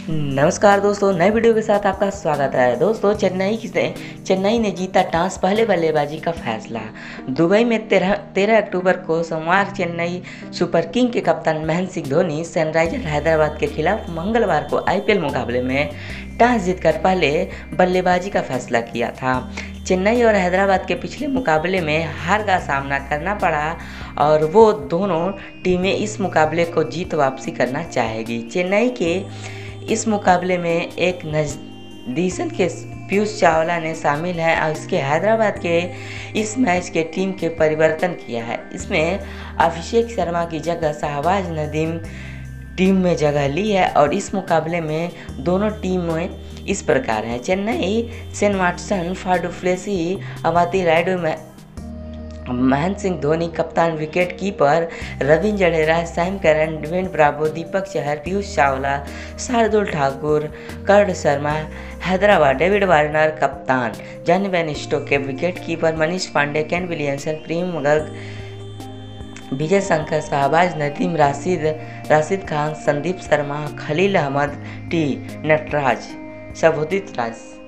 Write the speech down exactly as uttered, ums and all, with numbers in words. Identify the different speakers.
Speaker 1: नमस्कार दोस्तों, नए वीडियो के साथ आपका स्वागत है। दोस्तों, चेन्नई से चेन्नई ने जीता टॉस पहले बल्लेबाजी का फैसला। दुबई में तेरह तेरह अक्टूबर को सोमवार चेन्नई सुपर किंग के कप्तान महेंद्र सिंह धोनी सनराइजर हैदराबाद के खिलाफ मंगलवार को आईपीएल मुकाबले में टॉस जीतकर पहले बल्लेबाजी का फैसला किया था। चेन्नई और हैदराबाद के पिछले मुकाबले में हार का सामना करना पड़ा और वो दोनों टीमें इस मुकाबले को जीत वापसी करना चाहेगी। चेन्नई के इस मुकाबले में एक नजदीसन के पीयूष चावला ने शामिल है और इसके हैदराबाद के इस मैच के टीम के परिवर्तन किया है। इसमें अभिषेक शर्मा की जगह शहबाज नदीम टीम में जगह ली है और इस मुकाबले में दोनों टीमें इस प्रकार हैं। Chennai Shane Watson, Faf du Plessis, Ambati Rayudu में महेंद्र सिंह धोनी कप्तान, wicket keeper Ravindra Jadeja, Sam Curran, David Bravo, Deepak Chahar, Piyush Chawla, Shardul Thakur, Karn Sharma. Hyderabad David Warner कप्तान, जॉनी बेन स्टोक्स के wicket keeper, Manish Pandey, Kane Williamson, Priyam Garg, Vijay Shankar, Shahbaz Nadeem, Rashid Rashid Khan, Sandeep Sharma, Khaleel Ahmed, T Natraj, Shubhodit राज।